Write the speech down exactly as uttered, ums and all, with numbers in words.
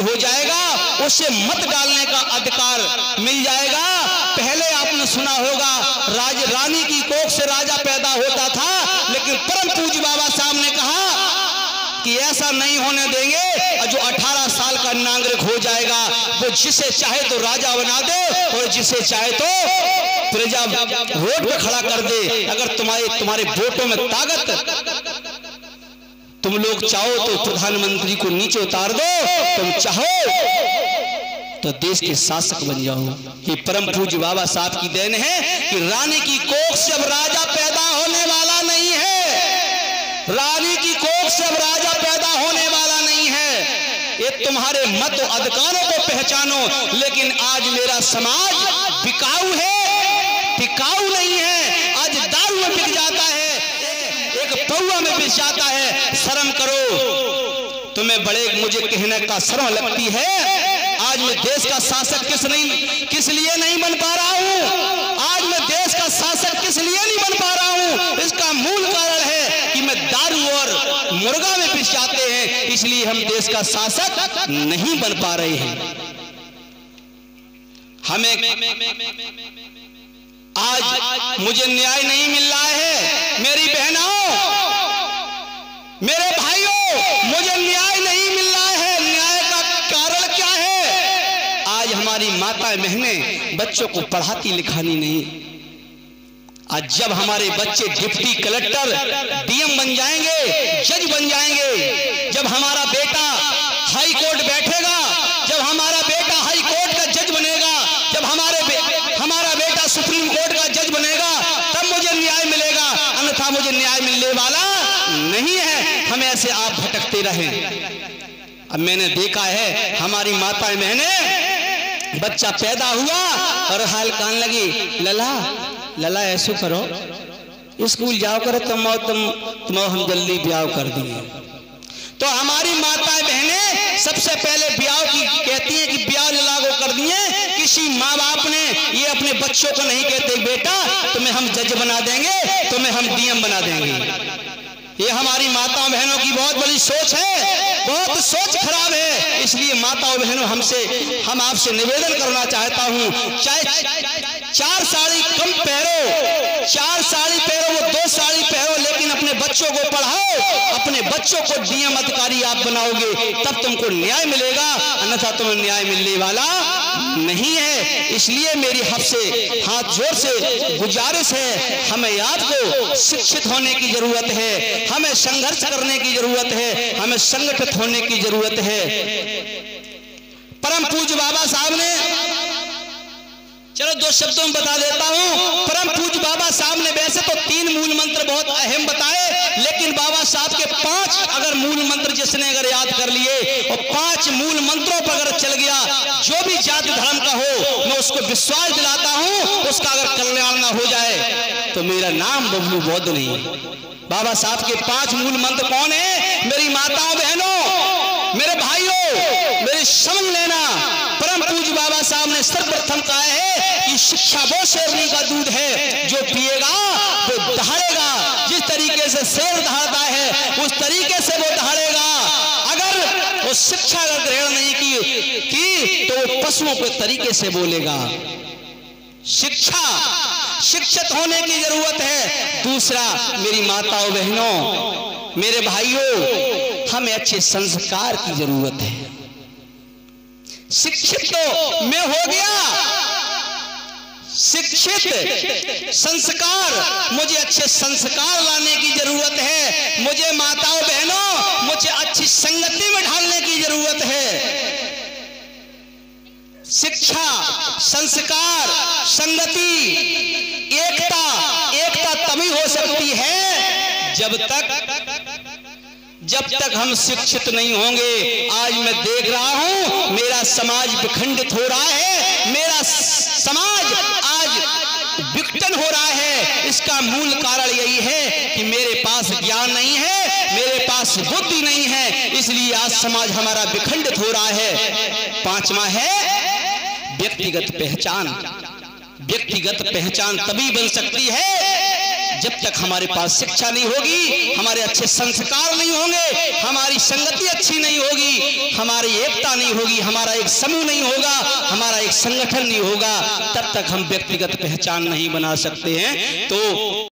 हो जाएगा, उसे मत डालने का अधिकार मिल जाएगा। पहले आपने सुना होगा राज रानी की कोख से राजा पैदा होता था, लेकिन परम पूज्य बाबा साहब ने कहा कि ऐसा नहीं होने देंगे, और जो अठारह साल का नागरिक हो जाएगा वो जिसे चाहे तो राजा बना दे और जिसे चाहे तो प्रजा वोट पे खड़ा कर दे। अगर तुम्हारे तुम्हारे वोटों में ताकत, तुम लोग चाहो तो प्रधानमंत्री को नीचे उतार दो, तुम चाहो तो देश के शासक बन जाओ। ये परम पूज्य बाबा साहब की देन है कि रानी की कोख से अब राजा पैदा होने वाला नहीं है, रानी की कोख से अब राजा पैदा होने वाला नहीं है। ये तुम्हारे मत अधिकारों को पहचानो, लेकिन आज मेरा समाज बिकाऊ है, टिकाऊ नहीं है। आज दारू में बिक जाता है, एक पौवा में बिक जाता है। शर्म करो, तुम्हें बड़े मुझे कहने का शर्म लगती है। आज मैं देश का शासक किस नहीं किस लिए नहीं बन पा रहा हूँ, आज मैं देश का शासक किस लिए नहीं बन पा रहा हूँ, इसका मूल कारण है कि मैं दारू और मुर्गा में पिस जाते हैं, इसलिए हम देश का शासक नहीं बन पा रहे हैं। हमें आज मुझे न्याय नहीं मिल रहा है, मेरी बहनों, मेरे भाइयों, मुझे न्याय नहीं मिल रहा है। न्याय का कारण क्या है? आज हमारी माता बहनें बच्चों को पढ़ाती लिखानी नहीं। आज जब हमारे बच्चे डिप्टी कलेक्टर, डीएम बन जाएंगे, जज बन जाएंगे, जब हमारा बेटा हाई कोर्ट बैठेगा, जब हमारा बेटा हाई कोर्ट का जज बनेगा, जब हमारे बे, हमारा बेटा सुप्रीम कोर्ट का जज बनेगा, तब मुझे न्याय मिलेगा, अन्यथा मुझे न्याय मिलने वाला नहीं है। हम ऐसे आप भटकते रहे। अब मैंने देखा है हमारी माताएं बहनें, बच्चा पैदा हुआ और हाल कान लगी, लला लला ऐसे करो, स्कूल जाओ करो, तुम तुम तुम हम जल्दी ब्याह कर दिए। तो हमारी माताएं बहनें सबसे पहले ब्याह की कहती हैं कि ब्याह लला को कर दिए। किसी माँ बाप ने ये अपने बच्चों को नहीं कहते बेटा तुम्हें हम जज बना देंगे, तुम्हें हम डीएम बना देंगे। ये हमारी माताओं बहनों की बहुत बड़ी सोच है, बहुत सोच खराब है। इसलिए माताओं बहनों, हमसे हम आपसे निवेदन करना चाहता हूँ, चाहे चार साड़ी कम पहरो, चार साड़ी पहरो, वो दो साड़ी पहरो, लेकिन अपने बच्चों को पढ़ाओ, अपने बच्चों को डीएम अधिकारी आप बनाओगे तब तुमको न्याय मिलेगा, अन्यथा तुम्हें न्याय मिलने वाला नहीं है। इसलिए मेरी आपसे हाथ जोड़ से गुजारिश है, हमें आपको शिक्षित होने की जरूरत है, हमें संघर्ष करने की जरूरत है, हमें संगठित होने की जरूरत है। परम पूज्य बाबा साहब ने, चलो दो शब्दों में बता देता हूं। परम पूज्य बाबा साहब ने वैसे तो तीन मूल मंत्र बहुत अहम बताए, लेकिन बाबा साहब के पांच अगर मूल मंत्र जिसने अगर याद कर लिए और पांच मूल मंत्रों पर अगर चल गया, जो भी जाति धर्म का हो, मैं उसको विश्वास दिलाता हूं, उसका अगर कल्याण ना हो जाए तो मेरा नाम बबलू बौद्ध नहीं है। बाबा साहब के पांच मूल मंत्र कौन है? मेरी माताओं बहनों, मेरे भाइयों, मेरी समझ लेना। परम पूज्य बाबा साहब ने सर्वप्रथम कहा है कि शिक्षा वो शेरनी का दूध है, जो पिएगा वो दहाड़ेगा। जिस तरीके से शेर दहाड़ता है उस तरीके से वो दहाड़ेगा। अगर वो शिक्षा अगर ग्रहण नहीं की, की तो वो पशुओं के तरीके से बोलेगा। शिक्षा, शिक्षित होने की जरूरत है। दूसरा, मेरी माताओं बहनों, मेरे भाइयों, हमें अच्छे संस्कार की जरूरत है। शिक्षित तो मैं हो गया, शिक्षित संस्कार, मुझे अच्छे संस्कार लाने की जरूरत है। मुझे माताओं बहनों, मुझे अच्छी संगति में ढालने की जरूरत है। शिक्षा, संस्कार, संगति, एकता, एकता तभी हो सकती है जब तक जब तक हम शिक्षित नहीं होंगे। आज मैं देख रहा हूं मेरा समाज विखंडित हो रहा है, मेरा समाज आज विघटन हो रहा है। इसका मूल कारण यही है कि मेरे पास ज्ञान नहीं है, मेरे पास बुद्धि नहीं है, इसलिए आज समाज हमारा विखंडित हो रहा है। पांचवा है व्यक्तिगत पहचान। व्यक्तिगत पहचान तभी बन सकती है जब तक हमारे पास शिक्षा नहीं होगी, हमारे अच्छे संस्कार नहीं होंगे, हमारी संगति अच्छी नहीं होगी, हमारी एकता नहीं होगी, हमारा एक समूह नहीं होगा, हमारा एक संगठन नहीं होगा, तब तक हम व्यक्तिगत पहचान नहीं बना सकते हैं। तो